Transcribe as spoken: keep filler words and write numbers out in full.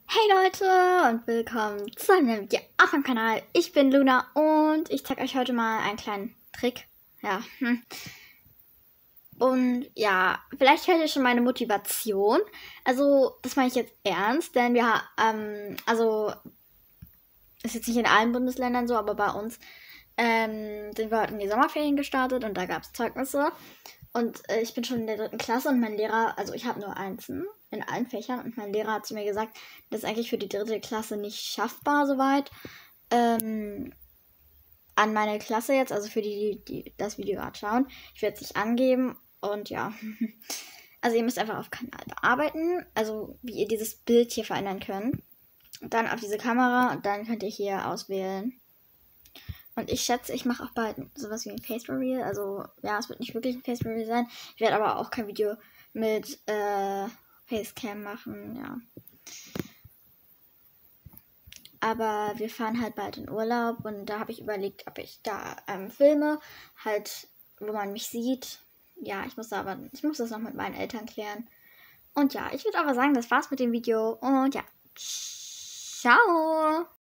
Hey Leute und willkommen zu einem Video auf meinem Kanal. Ich bin Luna und ich zeige euch heute mal einen kleinen Trick. Ja. Hm. Und ja, vielleicht hört ihr schon meine Motivation. Also, das meine ich jetzt ernst, denn wir ähm, also, ist jetzt nicht in allen Bundesländern so, aber bei uns ähm, sind wir heute in die Sommerferien gestartet und da gab es Zeugnisse. Und äh, ich bin schon in der dritten Klasse und mein Lehrer, also ich habe nur Einsen in allen Fächern und mein Lehrer hat zu mir gesagt, das ist eigentlich für die dritte Klasse nicht schaffbar soweit. Ähm, an meine Klasse jetzt, also für die, die das Video gerade schauen. Ich werde es nicht angeben und ja. Also ihr müsst einfach auf Kanal bearbeiten, also wie ihr dieses Bild hier verändern könnt. Und dann auf diese Kamera und dann könnt ihr hier auswählen. Und ich schätze, ich mache auch bald sowas wie ein Face Reveal. Also, ja, es wird nicht wirklich ein Face Reveal sein. Ich werde aber auch kein Video mit äh, Facecam machen, ja. Aber wir fahren halt bald in Urlaub und da habe ich überlegt, ob ich da ähm, filme, halt, wo man mich sieht. Ja, ich muss aber, ich muss das noch mit meinen Eltern klären. Und ja, ich würde aber sagen, das war's mit dem Video. Und ja, ciao!